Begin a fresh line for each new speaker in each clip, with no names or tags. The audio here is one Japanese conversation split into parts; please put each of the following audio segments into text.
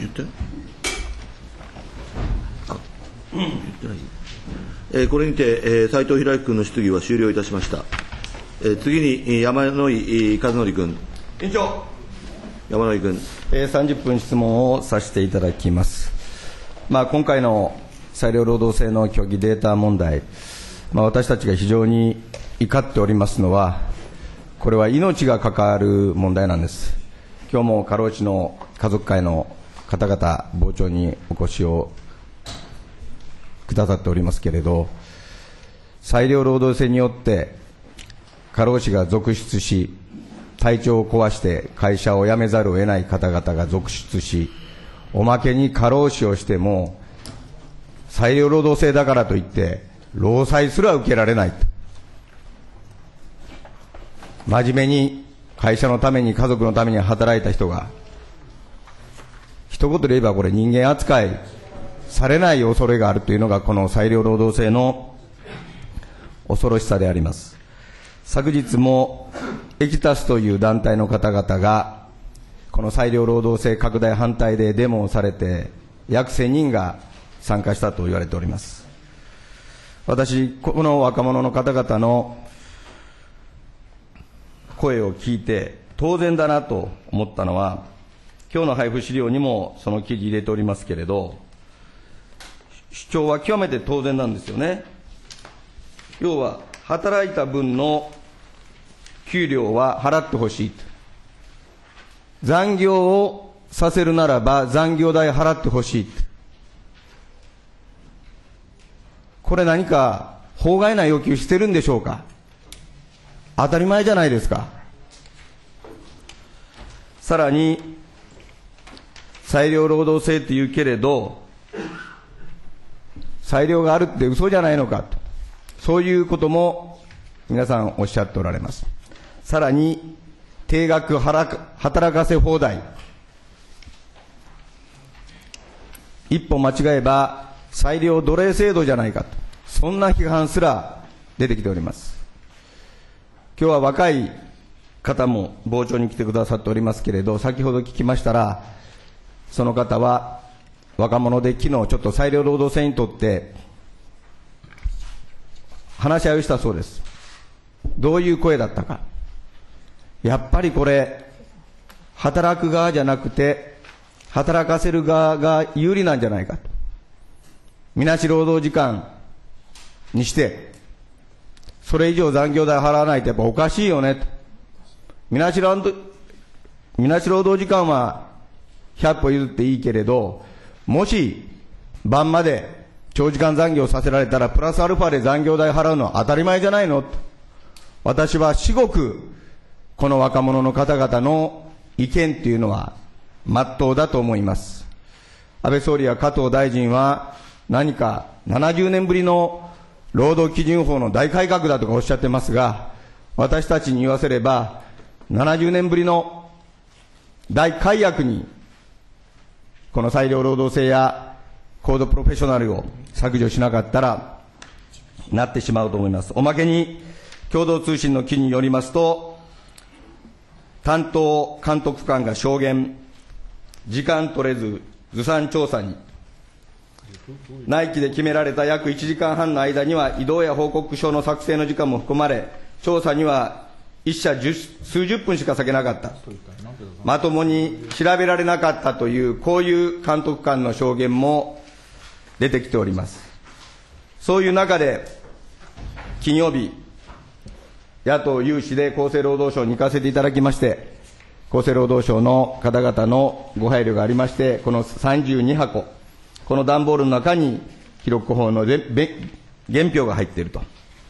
言って言ってない。これにて、斉藤裕明君の質疑は終了いたしました。次に山井和則君。委員長。山井君。
30分質問をさせていただきます。今回の裁量労働制の虚偽データ問題、私たちが非常に怒っておりますのは、これは命が関わる問題なんです。今日も過労死の家族会の方々、傍聴にお越しをくださっておりますけれど、裁量労働制によって過労死が続出し、体調を壊して会社を辞めざるを得ない方々が続出し、おまけに過労死をしても、裁量労働制だからといって、労災すら受けられない。真面目に会社のために、家族のために働いた人が、一言で言えばこれ人間扱いされない恐れがあるというのが、この裁量労働制の恐ろしさであります。昨日もエキタスという団体の方々が、この裁量労働制拡大反対でデモをされて、約1000人が参加したと言われております。私、この若者の方々の声を聞いて、当然だなと思ったのは、今日の配布資料にもその記事入れておりますけれど、主張は極めて当然なんですよね。要は、働いた分の給料は払ってほしい。残業をさせるならば残業代払ってほしい。これ何か法外な要求してるんでしょうか。当たり前じゃないですか。さらに、裁量労働制って言うけれど、裁量があるって嘘じゃないのかと。そういうことも皆さんおっしゃっておられます。さらに、定額働かせ放題。一歩間違えば裁量奴隷制度じゃないかと。そんな批判すら出てきております。今日は若い方も傍聴に来てくださっておりますけれど、先ほど聞きましたら、その方は若者で昨日ちょっと裁量労働制にとって話し合いをしたそうです。どういう声だったか。やっぱりこれ、働く側じゃなくて、働かせる側が有利なんじゃないかと。みなし労働時間にして、それ以上残業代払わないとやっぱおかしいよねと。みなし労働時間は100歩譲っていいけれど、もし晩まで長時間残業させられたらプラスアルファで残業代払うのは当たり前じゃないのと。私は至極この若者の方々の意見というのは真っ当だと思います。安倍総理や加藤大臣は何か70年ぶりの労働基準法の大改革だとかおっしゃってますが、私たちに言わせれば70年ぶりの大改悪にこの裁量労働制やコードプロフェッショナルを削除しなかったらなってしまうと思います。おまけに共同通信の記事によりますと、担当監督官が証言、時間取れずずさん調査に、内規で決められた約1時間半の間には移動や報告書の作成の時間も含まれ、調査には一社数十分しか割けなかった。まともに調べられなかったという、こういう監督官の証言も出てきております。そういう中で、金曜日、野党有志で厚生労働省に行かせていただきまして、厚生労働省の方々のご配慮がありまして、この32箱、この段ボールの中に記録法の原票が入っていると。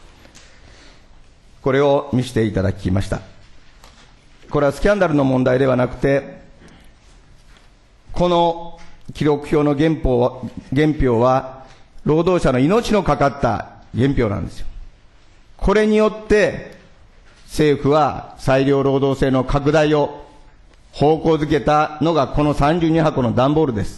これを見せていただきました。これはスキャンダルの問題ではなくて、この記録表の原票は、労働者の命のかかった原票なんですよ。これによって、政府は裁量労働制の拡大を方向づけたのがこの32箱の段ボールです。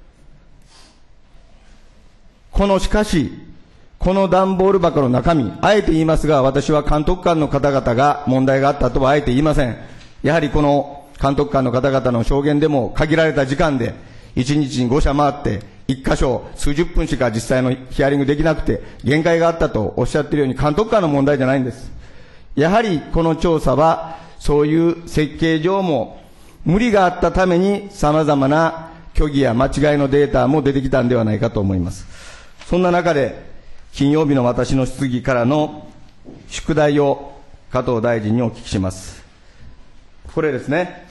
しかし、この段ボール箱の中身、あえて言いますが、私は監督官の方々が問題があったとはあえて言いません。やはりこの監督官の方々の証言でも限られた時間で、 1日に5社回って、1箇所数十分しか実際のヒアリングできなくて、限界があったとおっしゃっているように、監督官の問題じゃないんです。やはりこの調査は、そういう設計上も無理があったために、様々な虚偽や間違いのデータも出てきたんではないかと思います。そんな中で、金曜日の私の質疑からの宿題を加藤大臣にお聞きします。これですね。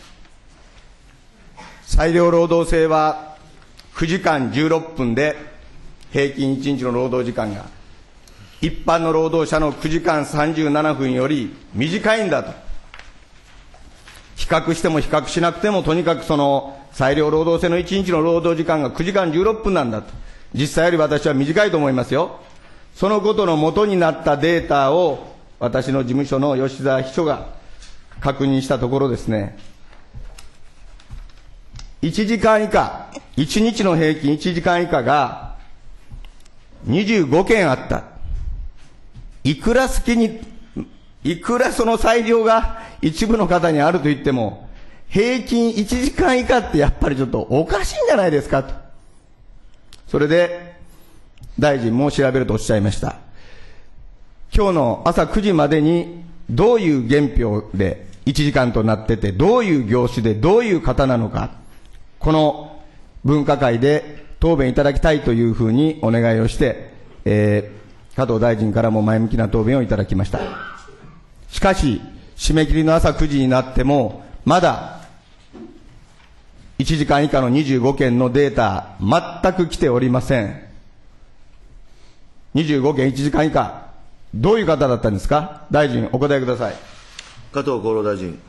裁量労働制は9時間16分で平均1日の労働時間が一般の労働者の9時間37分より短いんだと。比較しても比較しなくてもとにかくその裁量労働制の1日の労働時間が9時間16分なんだと。実際より私は短いと思いますよ。そのことの元になったデータを私の事務所の吉澤秘書が確認したところですね、1時間以下、1日の平均1時間以下が25件あった。いくらその裁量が一部の方にあると言っても、平均1時間以下ってやっぱりちょっとおかしいんじゃないですかと。それで、大臣も調べるとおっしゃいました。今日の朝9時までにどういう原票で1時間となってて、どういう業種でどういう方なのか、この分科会で答弁いただきたいというふうにお願いをして、加藤大臣からも前向きな答弁をいただきました。しかし、締め切りの朝9時になっても、まだ1時間以下の25件のデータ、全く来ておりません。25件1時間以下、どういう方だったんですか。大臣、お答えください。
加藤厚労大臣。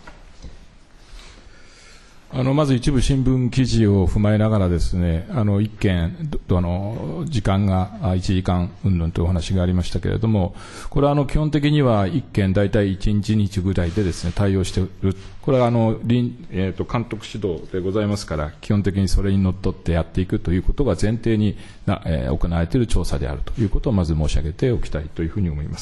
まず一部新聞記事を踏まえながらですね、一件、時間が1時間云々というお話がありましたけれども、これは基本的には一件大体1日ぐらいでですね、対応している。これは監督指導でございますから、基本的にそれにのっとってやっていくということが前提に行われている調査であるということをまず申し上げておきたいというふうに思います。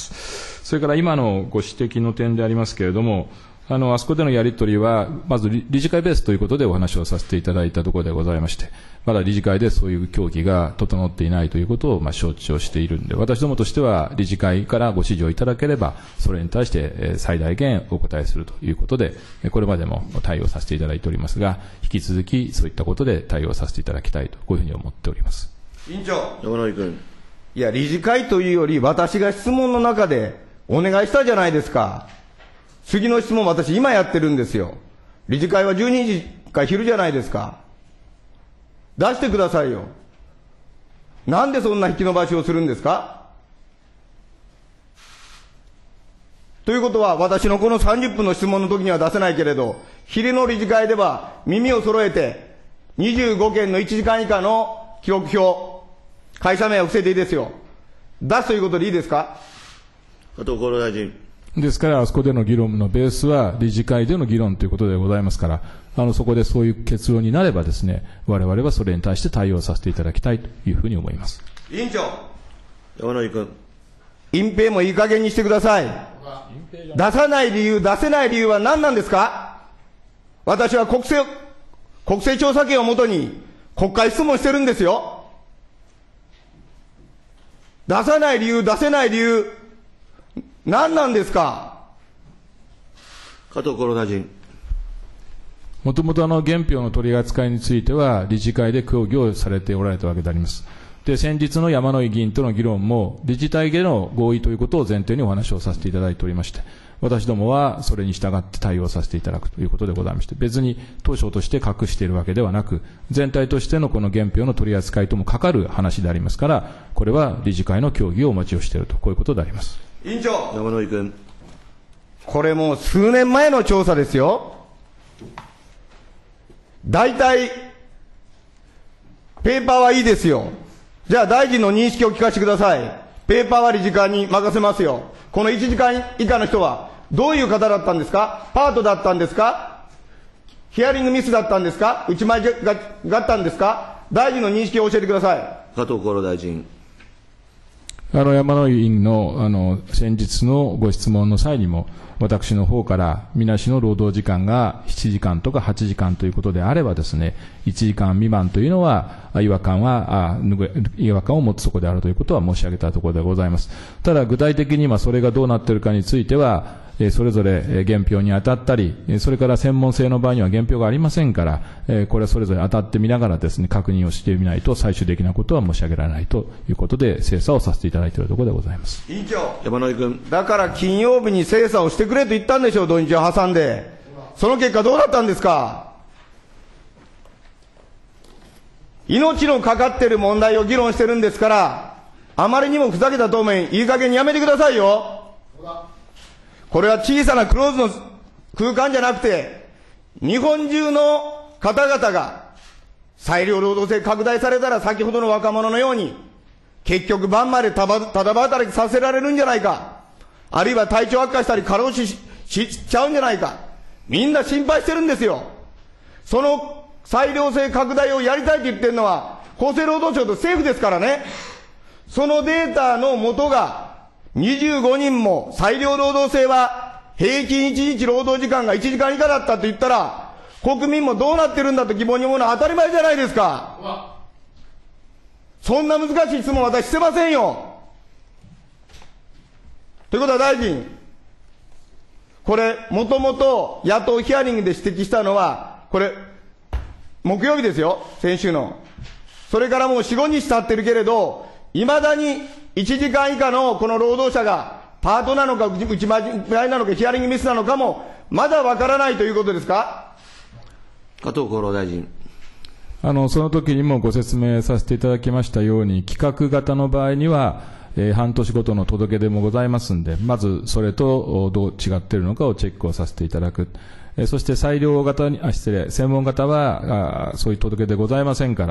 それから今のご指摘の点でありますけれども、あそこでのやり取りは、まず理事会ベースということでお話をさせていただいたところでございまして、まだ理事会でそういう協議が整っていないということを承知をしているんで、私どもとしては理事会からご指示をいただければ、それに対して最大限お答えするということで、これまでも対応させていただいておりますが、引き続きそういったことで対応させていただきたいと、こういうふうに思っております。
委員長。
山井君。
いや、理事会というより、私が質問の中でお願いしたじゃないですか。次の質問私今やってるんですよ。理事会は12時か昼じゃないですか。出してくださいよ。なんでそんな引き延ばしをするんですか。ということは、私のこの30分の質問の時には出せないけれど、昼の理事会では耳を揃えて、25件の1時間以下の記録表、会社名を伏せていいですよ。出すということでいいですか。
加藤厚労大臣。
ですから、あそこでの議論のベースは理事会での議論ということでございますから、そこでそういう結論になればですね、我々はそれに対して対応させていただきたいというふうに思います。
委員長。
山井君。
隠蔽もいい加減にしてください。出さない理由、出せない理由は何なんですか。私は国政調査権をもとに国会質問してるんですよ。出さない理由、出せない理由、何なんですか。
加藤厚労大臣。
もともと原票の取り扱いについては、理事会で協議をされておられたわけであります。で、先日の山井議員との議論も、理事体での合意ということを前提にお話をさせていただいておりまして、私どもはそれに従って対応させていただくということでございまして、別に当初として隠しているわけではなく、全体としてのこの原票の取り扱いともかかる話でありますから、これは理事会の協議をお待ちをしていると、こういうことであります。
委員長。
山井君。
これもう数年前の調査ですよ。大体、ペーパーはいいですよ。じゃあ大臣の認識を聞かせてください。ペーパーは理事会に任せますよ。この1時間以下の人は、どういう方だったんですか。パートだったんですか。ヒアリングミスだったんですか。内前があったんですか。大臣の認識を教えてください。
加藤厚労大臣。
山野委員の、先日のご質問の際にも、私の方から、みなしの労働時間が7時間とか8時間ということであればですね、1時間未満というのは、違和感を持つところであるということは申し上げたところでございます。ただ、具体的に今それがどうなっているかについては、それぞれ原票に当たったり、それから専門性の場合には原票がありませんから、これはそれぞれ当たってみながらですね、確認をしてみないと最終的なことは申し上げられないということで、精査をさせていただいているところでございます。
委員長。
山野井君。
だから金曜日に精査をしてくれと言ったんでしょう、土日を挟んで。その結果どうなったんですか。命のかかっている問題を議論してるんですから、あまりにもふざけた答弁、いい加減にやめてくださいよ。これは小さなクローズの空間じゃなくて、日本中の方々が裁量労働制拡大されたら先ほどの若者のように、結局晩までただ働きさせられるんじゃないか、あるいは体調悪化したり過労死 しちゃうんじゃないか、みんな心配してるんですよ。その裁量制拡大をやりたいと言ってるのは厚生労働省と政府ですからね。そのデータの元が25人も裁量労働制は平均1日労働時間が1時間以下だったと言ったら、国民もどうなってるんだと疑問に思うのは当たり前じゃないですか。そんな難しい質問は私してませんよ。ということは大臣、これもともと野党ヒアリングで指摘したのは、これ木曜日ですよ、先週の。それからもう4、5日経ってるけれど、いまだに1時間以下のこの労働者がパートなのか内間違いなのかヒアリングミスなのかもまだわからないということですか。
加藤厚労大臣。
その時にもご説明させていただきましたように、企画型の場合には、半年ごとの届け出もございますんで、まずそれとどう違っているのかをチェックをさせていただく。そして裁量型に、専門型はそういう届け出ございませんから、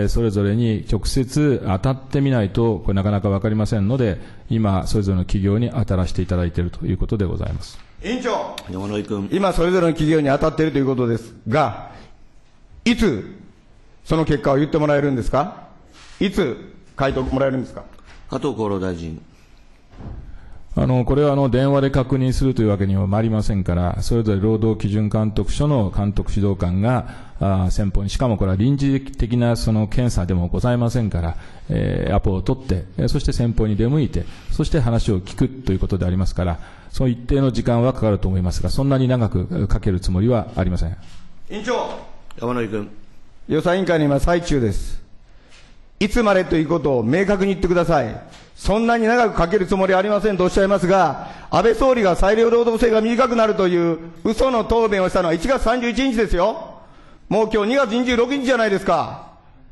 それぞれに直接当たってみないと、これなかなかわかりませんので、今、それぞれの企業に当たらせていただいているということでございます。
委員長、
山野井君。
今、それぞれの企業に当たっているということですが、いつ、その結果を言ってもらえるんですか。いつ、回答もらえるんですか。
加藤厚労大臣。
これは電話で確認するというわけにはまいりませんから、それぞれ労働基準監督署の監督指導官が、先方に、しかもこれは臨時的なその検査でもございませんから、アポを取って、そして先方に出向いて、そして話を聞くということでありますから、その一定の時間はかかると思いますが、そんなに長くかけるつもりはありません。
委員長。
山野井君。
予算委員会の今最中です。いつまでということを明確に言ってください。そんなに長くかけるつもりはありませんとおっしゃいますが、安倍総理が裁量労働制が短くなるという嘘の答弁をしたのは1月31日ですよ。もう今日2月26日じゃないですか。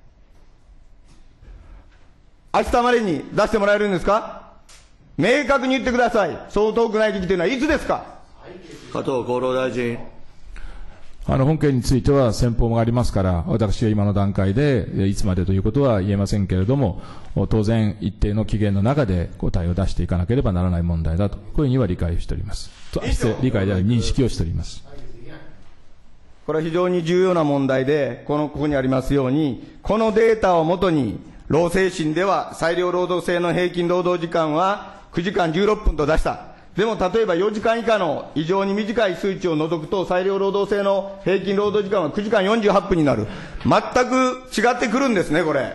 明日までに出してもらえるんですか。明確に言ってください。そう遠くない時期というのはいつですか。
加藤厚労大臣。
本件については先方がありますから、私は今の段階でいつまでということは言えませんけれども、当然一定の期限の中で答えを出していかなければならない問題だと、こういうふうには理解をしております。理解であり認識をしております。
これは非常に重要な問題で、ここにありますように、このデータをもとに、労政審では裁量労働制の平均労働時間は9時間16分と出した。でも例えば4時間以下の異常に短い数値を除くと、裁量労働制の平均労働時間は9時間48分になる。全く違ってくるんですね、これ。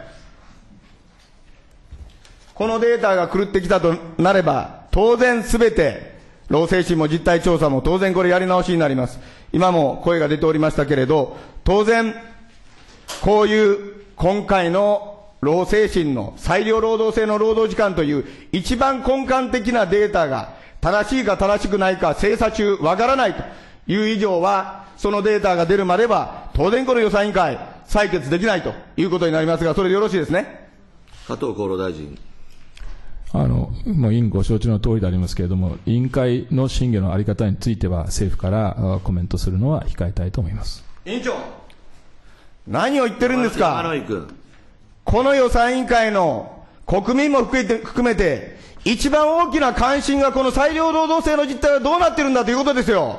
このデータが狂ってきたとなれば、当然すべて、労政審も実態調査も当然これやり直しになります。今も声が出ておりましたけれど、当然、こういう今回の労政審の裁量労働制の労働時間という一番根幹的なデータが、正しいか正しくないか精査中わからないという以上は、そのデータが出るまでは当然この予算委員会採決できないということになりますが、それでよろしいですね。
加藤厚労大臣。
もう委員ご承知の通りでありますけれども、委員会の審議の在り方については政府からコメントするのは控えたいと思います。
委員長、何を言ってるんですか。
山野井君。
この予算委員会の国民も含めて一番大きな関心がこの裁量労働制の実態はどうなってるんだということですよ。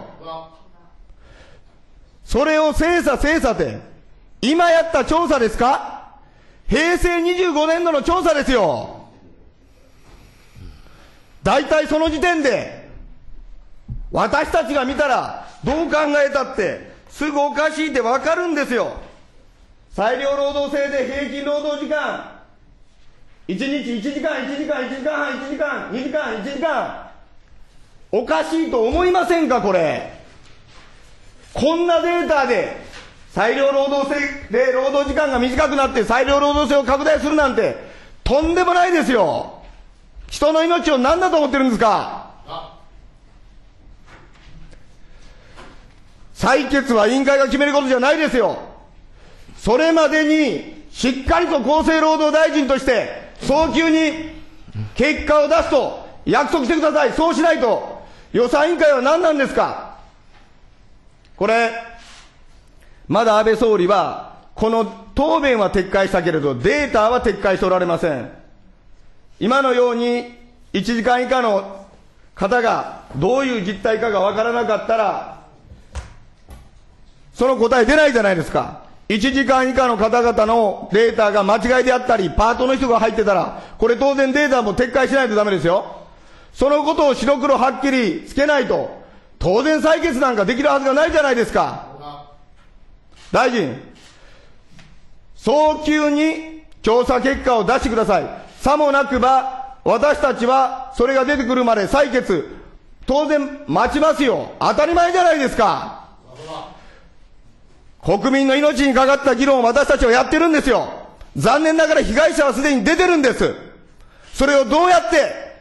それを精査って今やった調査ですか。平成25年度の調査ですよ。 大体その時点で、私たちが見たら、どう考えたって、すぐおかしいってわかるんですよ。裁量労働制で平均労働時間、1日1時間、1時間、1時間半、1時間、2時間、1時間、おかしいと思いませんか、これ。こんなデータで、裁量労働制で労働時間が短くなって裁量労働制を拡大するなんて、とんでもないですよ。人の命を何だと思ってるんですか。採決は委員会が決めることじゃないですよ。それまでにしっかりと厚生労働大臣として早急に結果を出すと約束してください。そうしないと予算委員会は何なんですか。これまだ安倍総理はこの答弁は撤回したけれどデータは撤回しておられません。今のように1時間以下の方がどういう実態かがわからなかったらその答え出ないじゃないですか。1時間以下の方々のデータが間違いであったり、パートの人が入ってたら、これ当然データも撤回しないとダメですよ。そのことを白黒はっきりつけないと、当然採決なんかできるはずがないじゃないですか。大臣、早急に調査結果を出してください。さもなくば、私たちはそれが出てくるまで採決、当然待ちますよ。当たり前じゃないですか。国民の命にかかった議論を私たちはやってるんですよ。残念ながら被害者はすでに出てるんです。それをどうやって、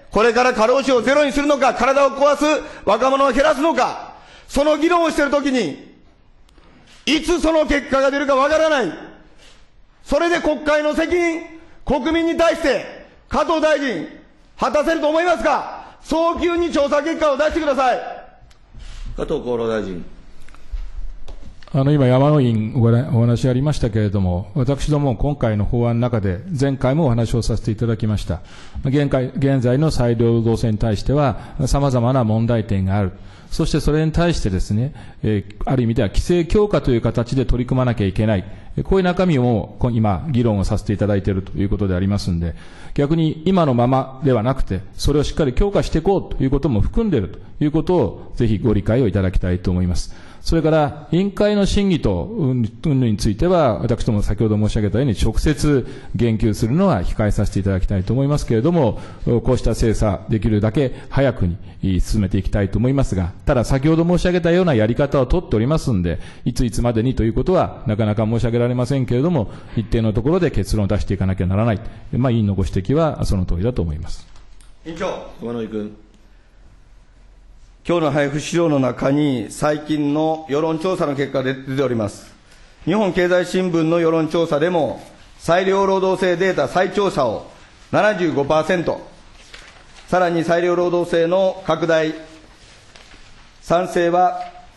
これから過労死をゼロにするのか、体を壊す若者を減らすのか、その議論をしているときに、いつその結果が出るかわからない。それで国会の責任、国民に対して、加藤大臣、果たせると思いますか。早急に調査結果を出してください。
加藤厚労大臣。
今、山野委員お話ありましたけれども、私ども今回の法案の中で、前回もお話をさせていただきました。現在の裁量労働制に対しては、様々な問題点がある。そしてそれに対してですね、ある意味では規制強化という形で取り組まなきゃいけない。こういう中身を今、議論をさせていただいているということでありますんで、逆に今のままではなくて、それをしっかり強化していこうということも含んでいるということを、ぜひご理解をいただきたいと思います。それから、委員会の審議と云々については、私ども先ほど申し上げたように、直接言及するのは控えさせていただきたいと思いますけれども、こうした精査、できるだけ早くに進めていきたいと思いますが、ただ先ほど申し上げたようなやり方を取っておりますんで、いついつまでにということは、なかなか申し上げられませんけれども、一定のところで結論を出していかなきゃならない。委員のご指摘はその通りだと思います。
委員長。
山野井君。
今日の配布資料の中に最近の世論調査の結果が出ております。日本経済新聞の世論調査でも裁量労働制データ再調査を 75%、さらに裁量労働制の拡大、賛成は、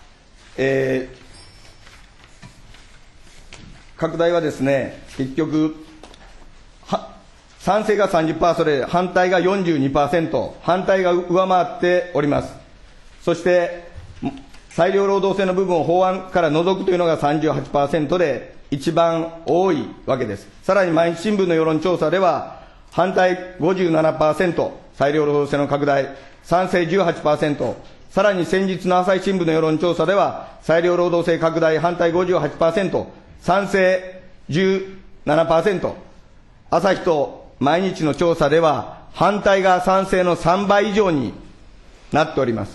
拡大はですね、結局、賛成が 30% で反対が 42%、反対が上回っております。そして、裁量労働制の部分を法案から除くというのが 38% で一番多いわけです。さらに毎日新聞の世論調査では、反対 57%、裁量労働制の拡大、賛成 18%、さらに先日の朝日新聞の世論調査では、裁量労働制拡大、反対 58%、賛成 17%、朝日と毎日の調査では、反対が賛成の3倍以上になっております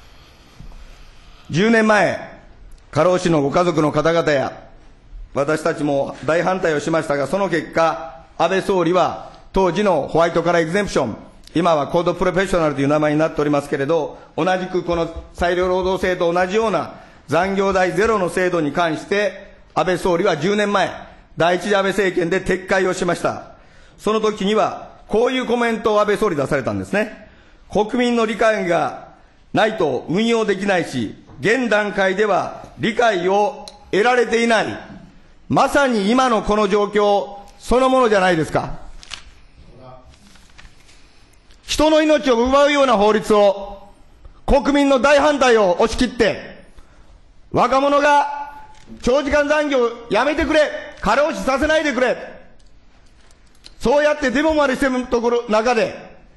。10年前、過労死のご家族の方々や、私たちも大反対をしましたが、その結果、安倍総理は、当時のホワイトカラーエグゼンプション、今はコードプロフェッショナルという名前になっておりますけれど、同じくこの裁量労働制と同じような残業代ゼロの制度に関して、安倍総理は10年前、第一次安倍政権で撤回をしました。その時には、こういうコメントを安倍総理出されたんですね。国民の理解がないと運用できないし、現段階では理解を得られていない。まさに今のこの状況そのものじゃないですか。人の命を奪うような法律を、国民の大反対を押し切って、若者が長時間残業やめてくれ、過労死させないでくれ、そうやってデモまでしてるところ中で、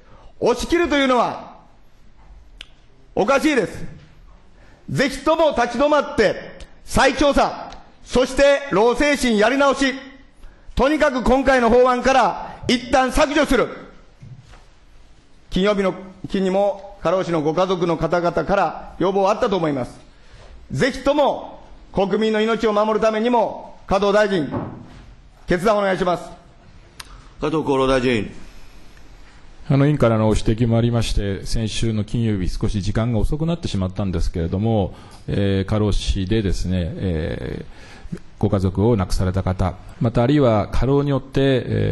押し切るというのは、おかしいです。ぜひとも立ち止まって、再調査、そして労政審やり直し、とにかく今回の法案から一旦削除する。金曜日の日にも過労死のご家族の方々から要望あったと思います。ぜひとも国民の命を守るためにも、加藤大臣、決断をお願いします。
加藤厚労大臣。
委員からのご指摘もありまして、先週の金曜日、少し時間が遅くなってしまったんですけれども、過労死でですね、ご家族を亡くされた方、またあるいは過労によって、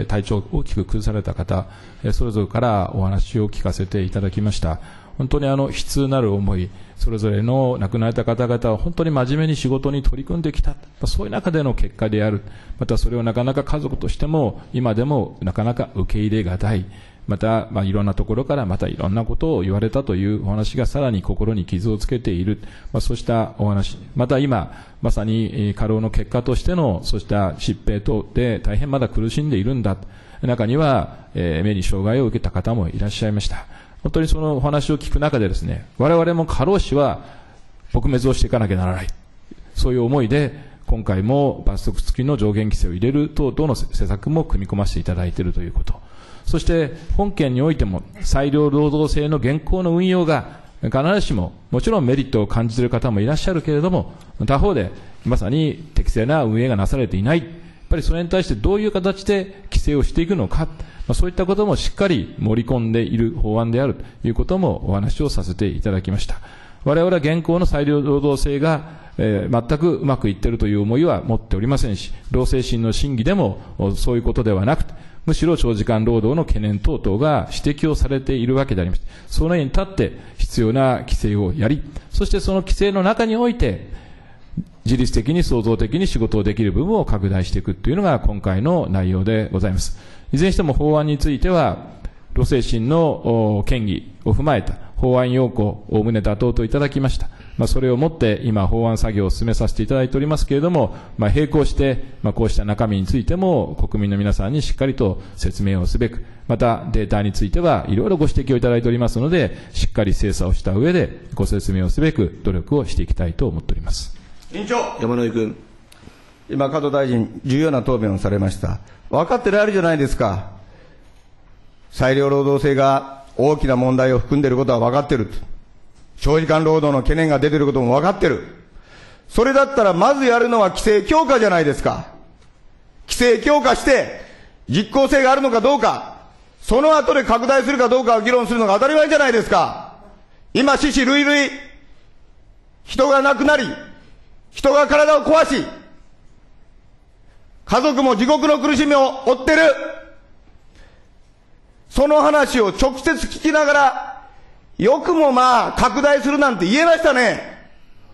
体調を大きく崩された方、それぞれからお話を聞かせていただきました。本当に悲痛なる思い、それぞれの亡くなられた方々は本当に真面目に仕事に取り組んできた、そういう中での結果である、またそれをなかなか家族としても、今でもなかなか受け入れがたい、また、いろんなところからまたいろんなことを言われたというお話がさらに心に傷をつけている、そうしたお話、また今、まさに過労の結果としての、そうした疾病等で大変まだ苦しんでいるんだ、中には、目に障害を受けた方もいらっしゃいました。本当にそのお話を聞く中でですね、我々も過労死は撲滅をしていかなきゃならない。そういう思いで、今回も罰則付きの上限規制を入れる等々の施策も組み込ませていただいているということ。そして本件においても裁量労働制の現行の運用が必ずしももちろんメリットを感じている方もいらっしゃるけれども、他方でまさに適正な運営がなされていない。やっぱりそれに対してどういう形で規制をしていくのか、そういったこともしっかり盛り込んでいる法案であるということもお話をさせていただきました。我々は現行の裁量労働制が、全くうまくいっているという思いは持っておりませんし、労政審の審議でもそういうことではなくて、むしろ長時間労働の懸念等々が指摘をされているわけであります。その上に立って必要な規制をやり、そしてその規制の中において、自律的に創造的に仕事をできる部分を拡大していくというのが今回の内容でございます。いずれにしても法案については、労政審の権議を踏まえた法案要項、おおむね妥当といただきました。それをもって今法案作業を進めさせていただいておりますけれども、並行して、こうした中身についても国民の皆さんにしっかりと説明をすべく、またデータについてはいろいろご指摘をいただいておりますので、しっかり精査をした上でご説明をすべく努力をしていきたいと思っております。
委員長。
山井君。
今、加藤大臣、重要な答弁をされました。分かってられるじゃないですか。裁量労働制が大きな問題を含んでいることは分かっている。長時間労働の懸念が出ていることも分かっている。それだったらまずやるのは規制強化じゃないですか。規制強化して実効性があるのかどうか、その後で拡大するかどうかを議論するのが当たり前じゃないですか。今、死死類類、人が亡くなり、人が体を壊し、家族も地獄の苦しみを負ってる。その話を直接聞きながら、よくも拡大するなんて言えましたね。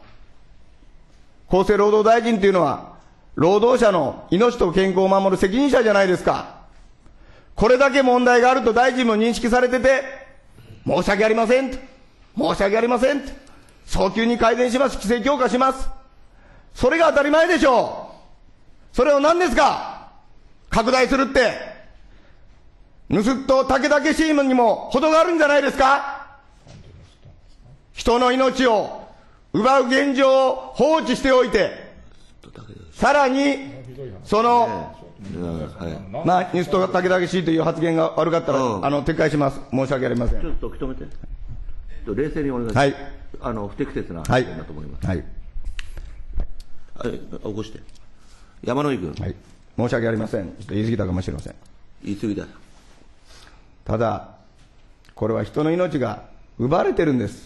厚生労働大臣というのは、労働者の命と健康を守る責任者じゃないですか。これだけ問題があると大臣も認識されてて、申し訳ありませんと、申し訳ありませんと、早急に改善します、規制強化します。それが当たり前でしょう。それを何ですか、拡大するって。ぬすっと竹々しいものにも程があるんじゃないですか。人の命を奪う現状を放置しておいて、さらに、その、ニスと竹々しいという発言が悪かったら、撤回します。申し訳ありません。
ちょっと受け止めて。冷静にお願いします。
はい。
不適切な発言だと思います。
はい。
起こして。山井君。
はい。申し訳ありません。ちょっと言い過ぎたかもしれません。
言い過ぎだ。
ただ、これは人の命が奪われてるんです。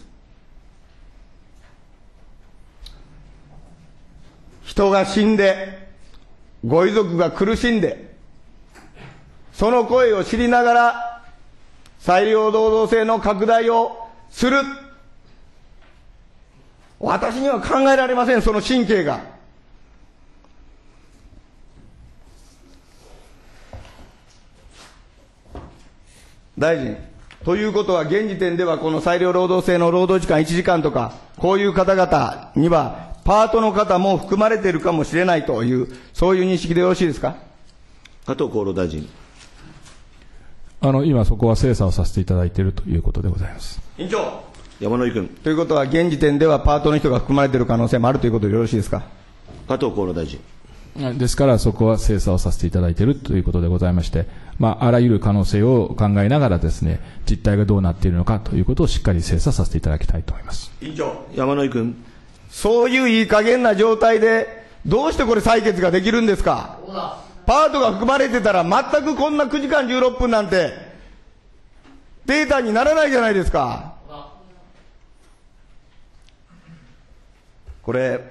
人が死んで、ご遺族が苦しんで、その声を知りながら、裁量労働制の拡大をする。私には考えられません、その神経が。大臣、ということは現時点ではこの裁量労働制の労働時間1時間とか、こういう方々にはパートの方も含まれているかもしれないという、そういう認識でよろしいですか。
加藤厚労大臣。
今そこは精査をさせていただいているということでございます。
委員長、山井君。
ということは、現時点ではパートの人が含まれている可能性もあるということでよろしいですか。
加藤厚労大臣。
ですから、そこは精査をさせていただいているということでございまして、あらゆる可能性を考えながらですね、実態がどうなっているのかということをしっかり精査させていただきたいと思います。
委員長、山井君。
そういういい加減な状態で、どうしてこれ採決ができるんですか。パートが含まれてたら、全くこんな9時間16分なんて、データにならないじゃないですか。これ、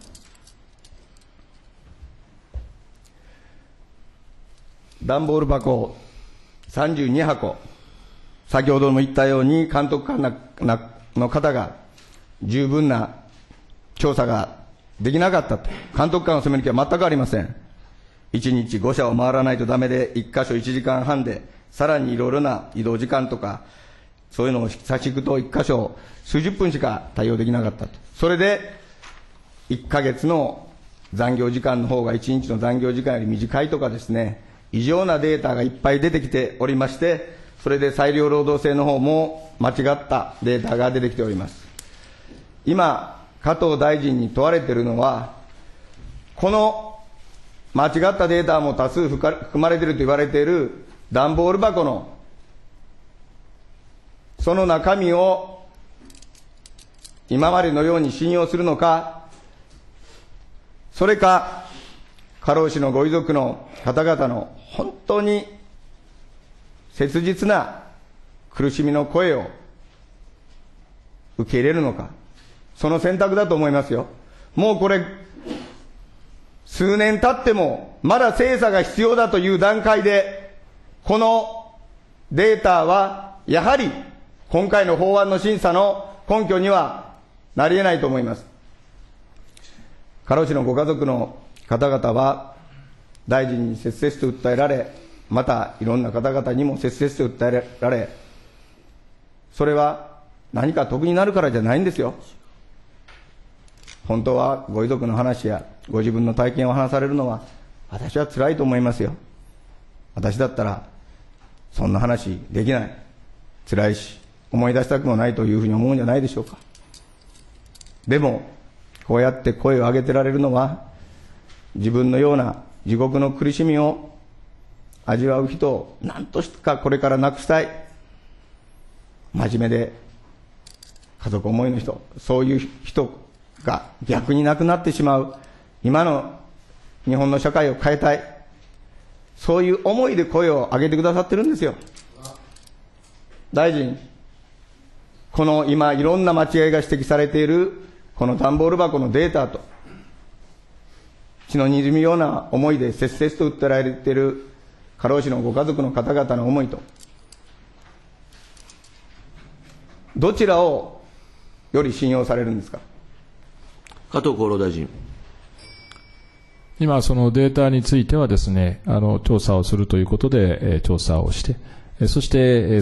段ボール箱32箱、先ほども言ったように、監督官の方が十分な調査ができなかったと、監督官を責める気は全くありません。1日5社を回らないとダメで、1箇所1時間半で、さらにいろいろな移動時間とか、そういうのを差し引くと1箇所数十分しか対応できなかったと。それで、1ヶ月の残業時間の方が1日の残業時間より短いとかですね、異常なデータがいっぱい出てきておりまして、それで裁量労働制の方も間違ったデータが出てきております。今、加藤大臣に問われているのは、この間違ったデータも多数含まれていると言われている段ボール箱のその中身を今までのように信用するのか、それか過労死のご遺族の方々の本当に切実な苦しみの声を受け入れるのか、その選択だと思いますよ。もうこれ数年経ってもまだ精査が必要だという段階で、このデータはやはり今回の法案の審査の根拠にはなり得ないと思います。過労死のご家族の方々は大臣に切々と訴えられ、またいろんな方々にも切々と訴えられ、それは何か得になるからじゃないんですよ。本当はご遺族の話やご自分の体験を話されるのは私は辛いと思いますよ。私だったらそんな話できない、辛いし思い出したくもないというふうに思うんじゃないでしょうか。でもこうやって声を上げてられるのは、自分のような地獄の苦しみを味わう人を何とかこれからなくしたい、真面目で家族思いの人、そういう人が逆になくなってしまう今の日本の社会を変えたい、そういう思いで声を上げてくださってるんですよ。大臣、この今いろんな間違いが指摘されているこの段ボール箱のデータと、血の滲むような思いで切々と訴えられている過労死のご家族の方々の思いと、どちらをより信用されるんですか。
加藤厚労大臣。
今、そのデータについてはですね、調査をするということで、調査をして、そして、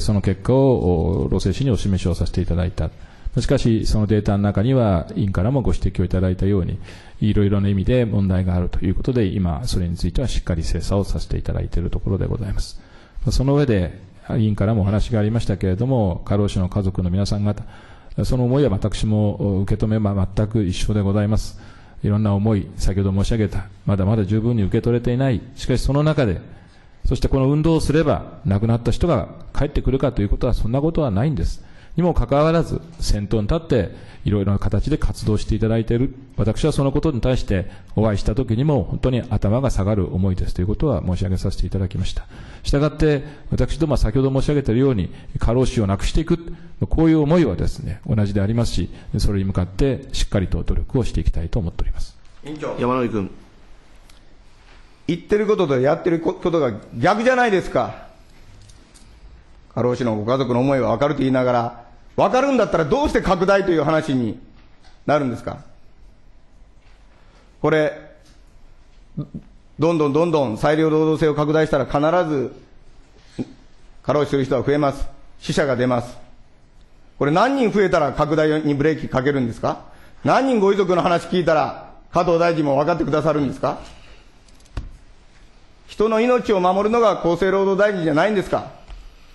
その結果を労政司にお示しをさせていただいた。しかし、そのデータの中には、委員からもご指摘をいただいたように、いろいろな意味で問題があるということで、今、それについてはしっかり精査をさせていただいているところでございます。その上で、委員からもお話がありましたけれども、過労死の家族の皆さん方、その思いは私も受け止めは全く一緒でございます。いろんな思い、先ほど申し上げた、まだまだ十分に受け取れていない。しかしその中で、そしてこの運動をすれば、亡くなった人が帰ってくるかということは、そんなことはないんです。にもかかわらず、先頭に立って、いろいろな形で活動していただいている。私はそのことに対して、お会いしたときにも、本当に頭が下がる思いですということは申し上げさせていただきました。したがって、私どもは先ほど申し上げているように、過労死をなくしていく、こういう思いはですね、同じでありますし、それに向かってしっかりと努力をしていきたいと思っております。
委員長。山井君。
言ってることとやってることが逆じゃないですか。過労死のご家族の思いは分かると言いながら、分かるんだったらどうして拡大という話になるんですか。これ、どんどん裁量労働制を拡大したら必ず過労死する人は増えます。死者が出ます。これ何人増えたら拡大にブレーキかけるんですか。何人ご遺族の話聞いたら加藤大臣も分かってくださるんですか。人の命を守るのが厚生労働大臣じゃないんですか。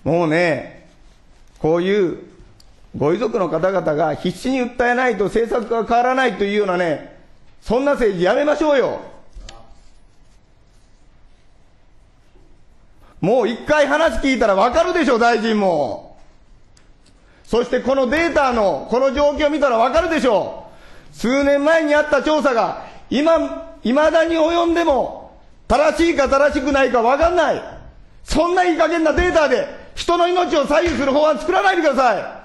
もうね、こういうご遺族の方々が必死に訴えないと政策が変わらないというようなね、そんな政治やめましょうよ。もう一回話聞いたらわかるでしょ、大臣も。そしてこのデータのこの状況を見たらわかるでしょう。数年前にあった調査が未だに及んでも正しいか正しくないかわかんない。そんないい加減なデータで人の命を左右する法案作らないでください。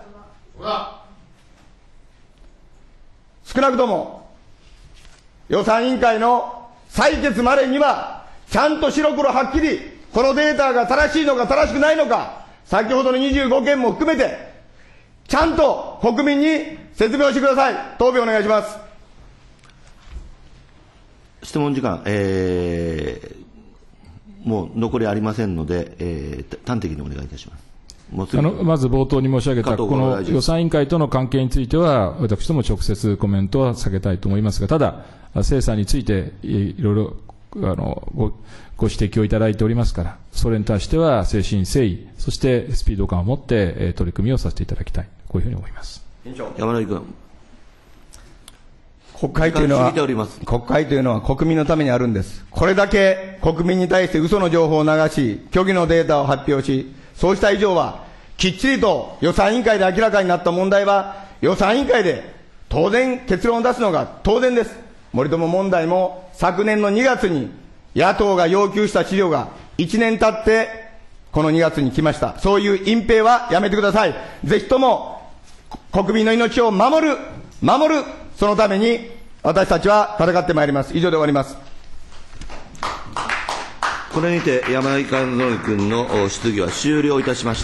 少なくとも予算委員会の採決までにはちゃんと白黒はっきりこのデータが正しいのか正しくないのか、先ほどの25件も含めてちゃんと国民に説明をしてください。答弁お願いします。
質問時間、もう残りありませんので、端的にお願いいたします。
まず冒頭に申し上げた、この予算委員会との関係については、私ども直接コメントは避けたいと思いますが、ただ、精査についていろいろご指摘をいただいておりますから、それに対しては誠心誠意、そしてスピード感を持って取り組みをさせていただきたい、こういうふうに思います。
山野井君。
国会というのは国民のためにあるんです。これだけ国民に対して嘘の情報を流し、虚偽のデータを発表し、そうした以上は、きっちりと予算委員会で明らかになった問題は、予算委員会で当然結論を出すのが当然です。森友問題も昨年の2月に野党が要求した資料が1年経って、この2月に来ました。そういう隠蔽はやめてください。ぜひとも国民の命を守る、そのために私たちは戦ってまいります。以上で終わります。
これにて山井和則君の質疑は終了いたしました。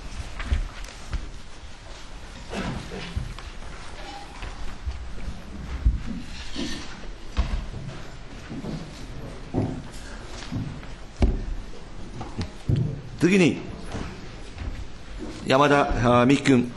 次に山田美樹君。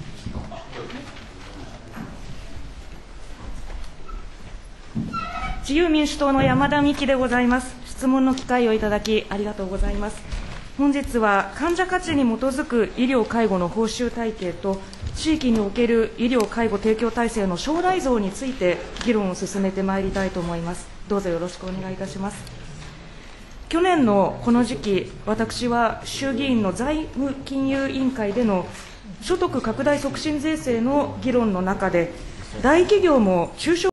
自由民主党の山田美樹でございます。質問の機会をいただきありがとうございます。本日は患者価値に基づく医療介護の報酬体系と地域における医療介護提供体制の将来像について議論を進めてまいりたいと思います。どうぞよろしくお願いいたします。去年のこの時期、私は衆議院の財務金融委員会での所得拡大促進税制の議論の中で、大企業も中小